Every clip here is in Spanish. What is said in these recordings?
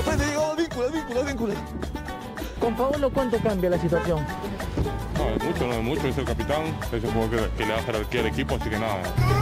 frente, llegó víncula. Con Paolo, ¿cuánto cambia la situación? No es mucho, es el capitán, es el jugador que le da jerarquía al equipo, así que nada.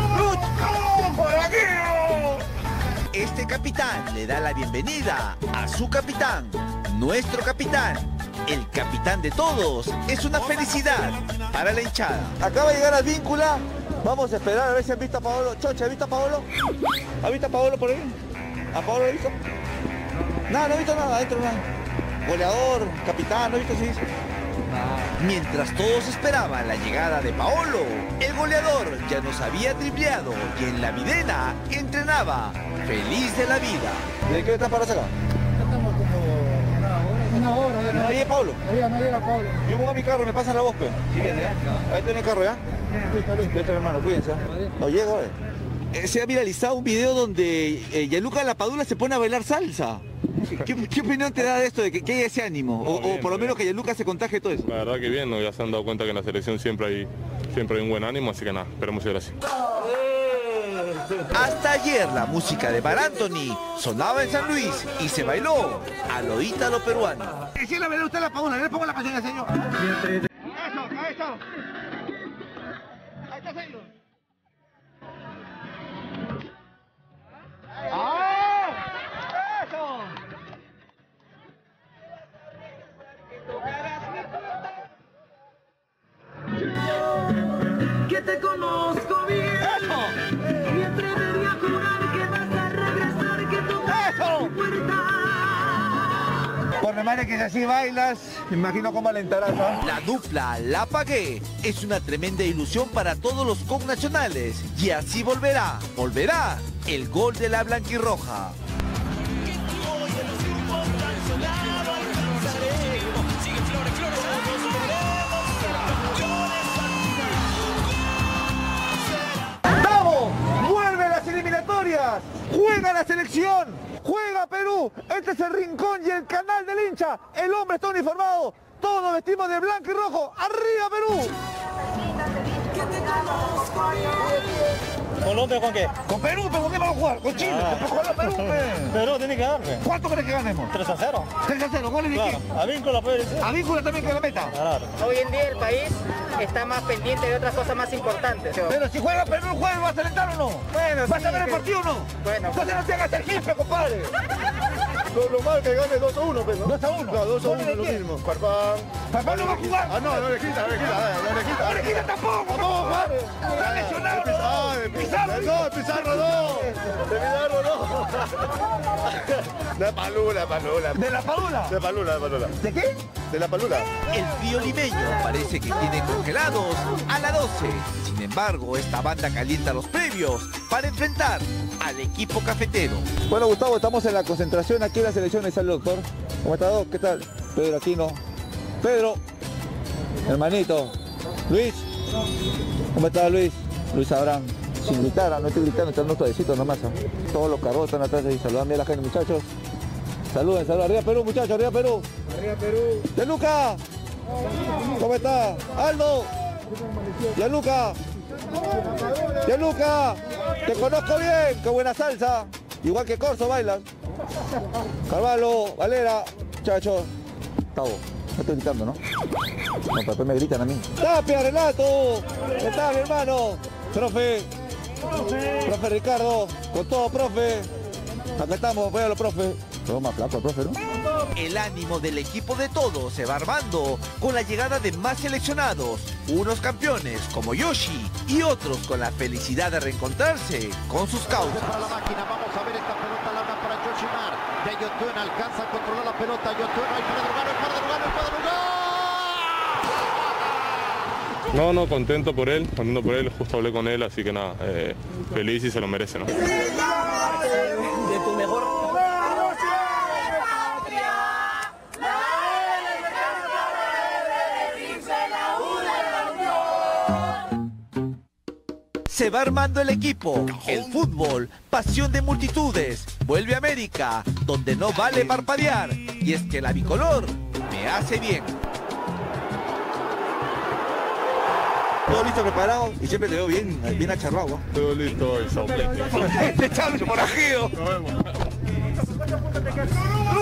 Este capitán le da la bienvenida a su capitán, nuestro capitán, el capitán de todos. Es una felicidad para la hinchada. Acaba de llegar Advíncula. Vamos a esperar a ver si han visto a Paolo. Chocha, ¿has visto a Paolo? ¿Has visto a Paolo por ahí? ¿A Paolo lo has visto? No, no he visto nada, adentro nada. Goleador, capitán, ¿no he visto si dice? Mientras todos esperaban la llegada de Paolo, el goleador ya nos había dribleado y en la videna entrenaba, feliz de la vida. ¿De qué estás para acá? Estamos como una hora. No llega Paolo. No llega Paolo. Yo pongo mi carro, me pasan la voz, pues. Sí, viene, ¿eh? Ahí tiene el carro, ¿ya? Listo, hermano, cuídense. No llego, Se ha viralizado un video donde Gianluca Lapadula se pone a bailar salsa. ¿Qué opinión te da de esto, de que haya ese ánimo? Bien, o por lo menos que Gianluca se contagie todo eso. La verdad que bien, ¿no? Ya se han dado cuenta que en la selección siempre hay un buen ánimo, así que nada, esperemos llegar así. Hasta ayer la música de Mar Anthony sonaba en San Luis y se bailó al oído a lo peruano. Sí, la verdad, usted la Padula, le pongo la canción al señor. Eso, ahí está. Ahí está, señor. ¡Ah! ¡Eso! Que te conozco bien. ¡Eso! Me atrevería a jurar que vas a regresar, que tocarás mi puerta. Por mi madre que si así bailas, me imagino cómo alentarás, ¿no? La dupla La Pagué es una tremenda ilusión para todos los connacionales y así volverá el gol de la blanquirroja. ¡Vamos! ¡Vuelve las eliminatorias! ¡Juega la selección! ¡Juega Perú! Este es el rincón y el canal del hincha. El hombre está uniformado. Todos vestimos de blanco y rojo. ¡Arriba Perú! ¿Colombia con qué? Con Perú, ¿pero con qué vamos a jugar? Con Chile. ¿Pero jugar a Perú, Perú tiene que darle. ¿Cuánto crees que ganemos? 3-0. 3-0, ¿goles de quién? A Víncula puede ser. A Víncula también que la meta. Claro. Hoy en día el país está más pendiente de otras cosas más importantes. Pero si juega Perú, ¿vas a alentar o no? Bueno, ¿Vas sí, a ver el que- partido o no? Bueno. Entonces no te hagas el jefe, compadre. Lo mal que gane 2-1, pero. 2-1. Claro, 2-1 ¿Gol de es lo quién? mismo. Farfán. ¿Papá no va a jugar? Ah, no le quita. ¡No le quita tampoco! ¿Cómo va? ¡Está lesionado! Ah, ¡Pizarro! No, Pizarro no. De Pizarro no. De Palula. ¿De la Padula? De Palula. ¿De qué? De la Palula. El frío limeño parece que tiene congelados a la 12. Sin embargo, esta banda calienta los previos para enfrentar al equipo cafetero. Bueno, Gustavo, estamos en la concentración aquí en la selección de San Doctor. ¿Cómo está, Doc? ¿Qué tal? Pedro Aquino. Pedro, hermanito. Luis, ¿cómo está Luis? Luis Abraham. Sin gritar, no estoy gritando, están unos suavecitos nomás. Todos los carros están atrás ahí. Saludame a la gente, muchachos. Saluden. Arriba Perú, muchachos, arriba Perú. Arriba Perú. Gianluca, ¿cómo está? Aldo. Gianluca, te conozco bien, qué buena salsa. Igual que Corso bailas. Carvalho, Valera, muchachos. Tavo, no estoy gritando, ¿no? No, pero después me gritan a mí. Tapia, Renato, ¿qué tal, mi hermano? Profe Ricardo, con todo, profe. Acá estamos, véalo, profe. Todo más flaco, profe, ¿no? El ánimo del equipo de todos se va armando con la llegada de más seleccionados, unos campeones como Yoshi y otros con la felicidad de reencontrarse con sus causas. Para la máquina, vamos a ver esta pelota larga para Yoshimar. De Yotun alcanza a controlar la pelota. Yotun, hay para Drugano. No, contento por él, justo hablé con él, así que nada, feliz y se lo merece, ¿no? De tu mejor. Se va armando el equipo, el fútbol, pasión de multitudes, vuelve a América, donde no vale parpadear, y es que la bicolor me hace bien. Todo listo, preparado y siempre te veo bien acharrado. Todo listo, Este Charles por ajido. Nos vemos.